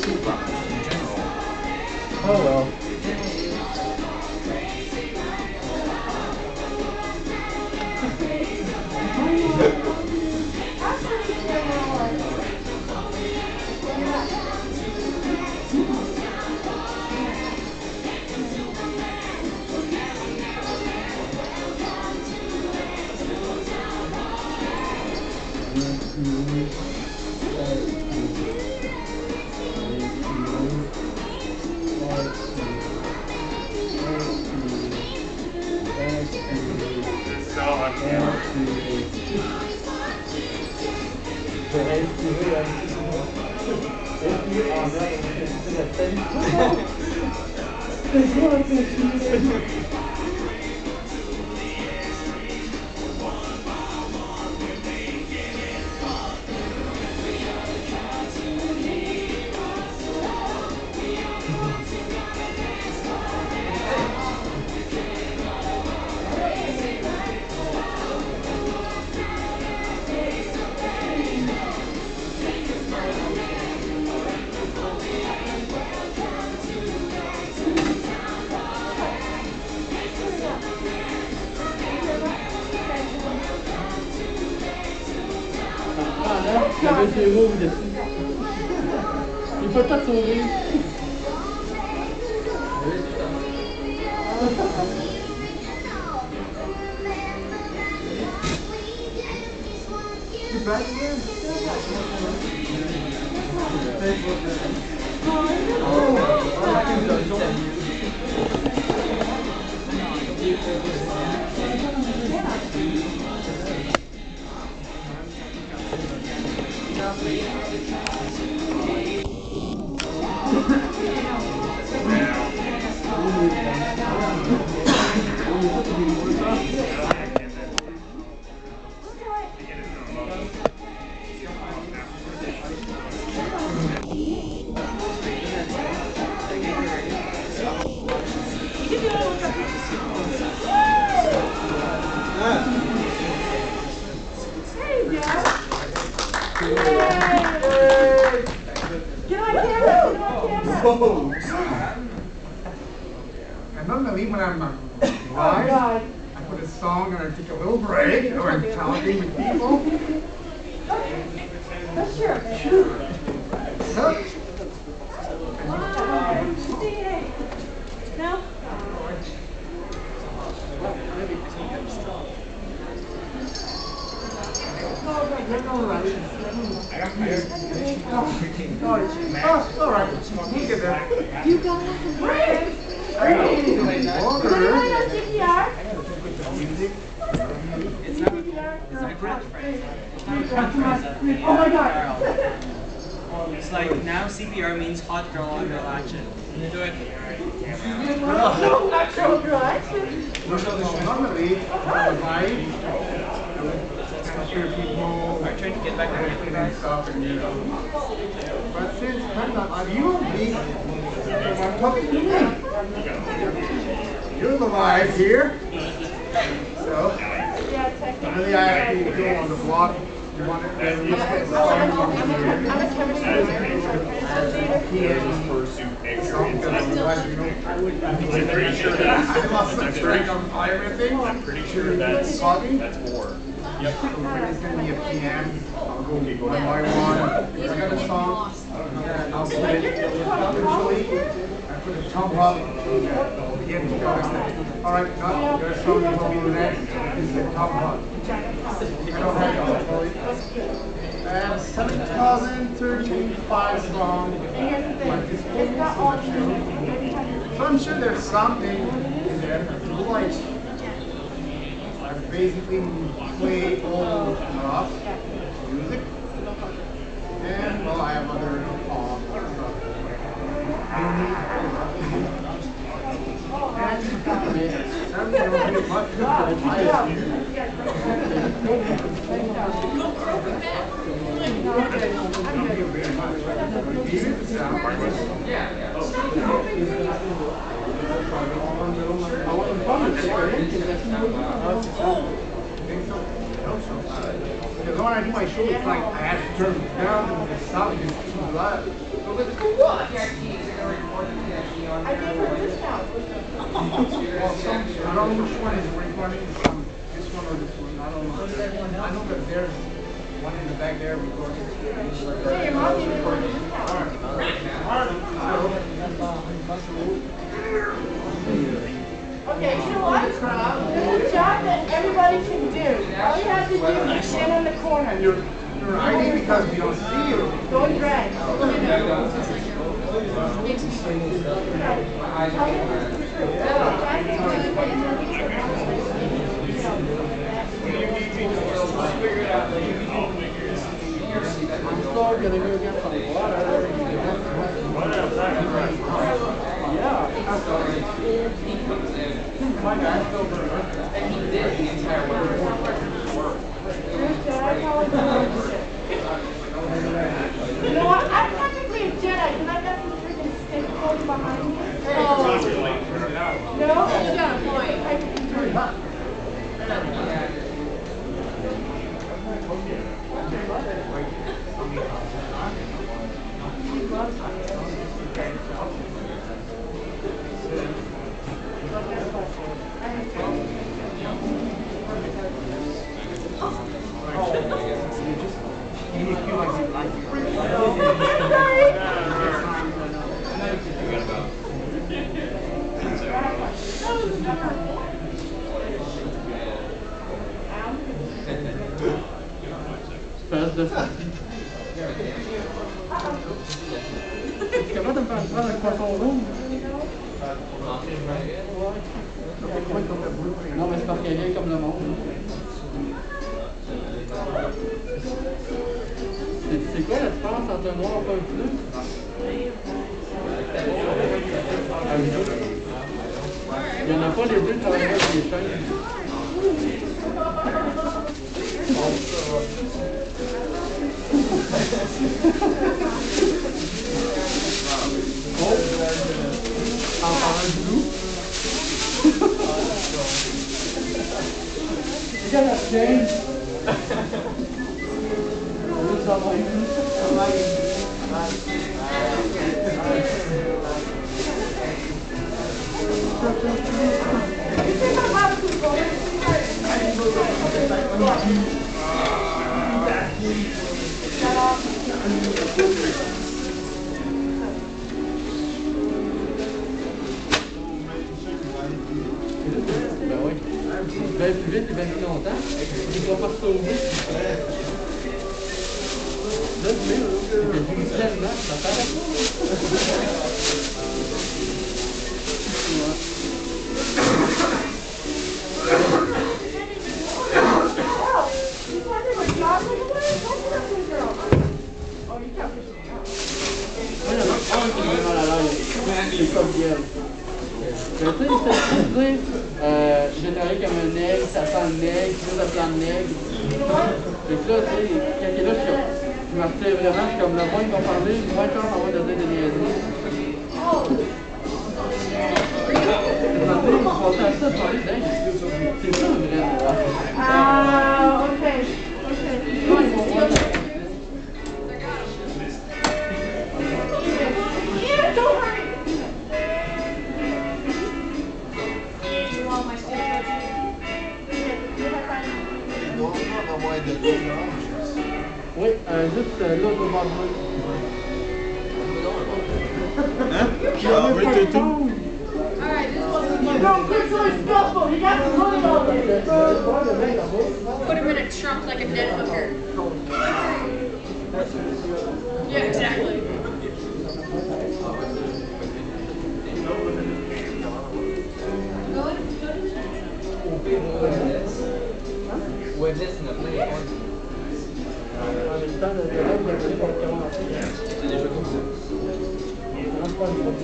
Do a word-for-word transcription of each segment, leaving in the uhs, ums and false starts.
toolbox in general. Oh well. Il peut pas sourire. You back again? And normally when I'm uh, live, I put a song and I take a little break, or I'm talking with people. Sure. So, No? oh, all right, we'll get there. You got it. Great! Great! Order! C P R? It's not, it's not a catchphrase. Oh my god! It's like, now C P R means hot girl on girl action. Do it. No, not girl girl action. Normally, right? Capture people. I'm trying to get back to and stuff, and you know. But since I'm not, are you being, I'm talking to me. You're the live here. So, really, I have to go on the blog. You want it? Then you get the song on here. I'm pretty sure that I lost the track on everything. I'm pretty sure that's that's more. Yep. So when it's gonna be a P M, I'll go one by one. I got a song, and I'll put it usually. I put a jump up, P M to go. All right, got your song is going to be next. This is the top one. I don't have it. I have seven thousand thirty-five songs. So I'm sure there's something in there that you like. I basically play all rock music, and well, I have other pop stuff. And I'm really much Thank you very much. Yeah. Because when I do my show, it's like I have to turn it down and the sound is too loud. I gave her a discount. Well, some, I don't know which one is refunding, some, this one or this one, I don't know. I know that there's one in the back there because. Yeah, your mom gave me a discount. Okay, you know what? There's a job that everybody can do. All you have to do is stand on the corner. You're, you're hiding because we don't see you. Don't drag. I'm still gonna go get some water. Yeah. My guy's still burning. And he did the entire work. You know what? I'm technically a Jedi because I've got some freaking stick holding behind me. Oh. No? You got a point. I can turn it up. Passe de ça. Tu es capable de me faire prendre un poisson rouge? Non, mais c'est parce qu'elle vient comme le monde. C'est quoi la différence entre un noir et un bleu? Il n'y en a pas les deux qui travaillent avec les chaînes. Oh! En parlant du loup. Regarde la chaîne. Ça va être ben oui. Ben plus vite et bien plus longtemps. Il va pas se sauver. Là, tu mets, c'est tellement, ça fait. C'est comme bien. Mais tu sais, c'est euh, généré comme un aigle, ça sent le nègre, puis là, ça sent le nègre. Donc là, tu sais, quand il est là, je, je me refais vraiment, je suis comme le moins il va parler, le moins de chance d'avoir de dire des niaiseries. Je me dis, je pensais à ça, de parler d'aigle. C'est ça, le vrai. Ah, ok. Ok. Non, ils vont voir. Yeah, don't hurry. Oui, euh, juste euh, là, devant moi. Hein? Ah oui, c'est tout. You don't get so respectful. You got to run all this. Put him in a trunk like a dead hooker. Yeah, exactly. With this in the play. En même temps, le élève, il a donné pour le commencer. C'est déjà comme ça. Non, c'est pas une fois.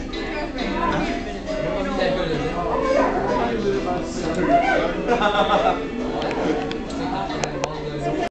Ha ha ha.